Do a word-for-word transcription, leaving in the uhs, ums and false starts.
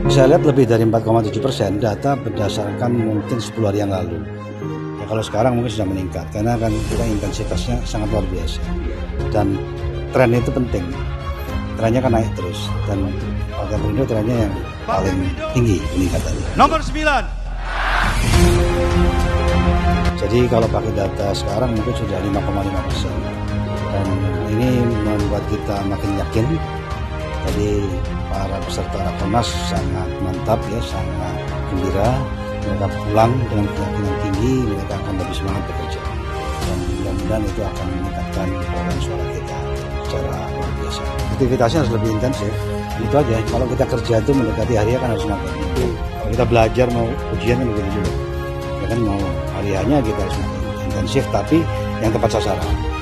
Saya lihat lebih dari empat koma tujuh persen data berdasarkan mungkin sepuluh hari yang lalu. Ya, kalau sekarang mungkin sudah meningkat karena kan kita intensitasnya sangat luar biasa. Dan tren itu penting. Trennya kan naik terus dan Partai Perindo trennya yang paling tinggi peningkatannya. Nomor sembilan. Jadi kalau pakai data sekarang mungkin sudah lima koma lima persen. Dan ini membuat kita makin yakin. Jadi para peserta Rakornas sangat mantap ya, sangat gembira. Mereka pulang dengan keyakinan tinggi, mereka akan lebih semangat bekerja. Dan mudah-mudahan itu akan meningkatkan perolehan suara kita secara luar biasa. Aktivitasnya harus lebih intensif. Itu aja. Kalau kita kerja itu mendekati hari kan harus makin. Kalau kita belajar mau ujian kan begitu juga. Ya kan mau hari-harinya kita harus makin intensif, tapi yang tepat sasaran.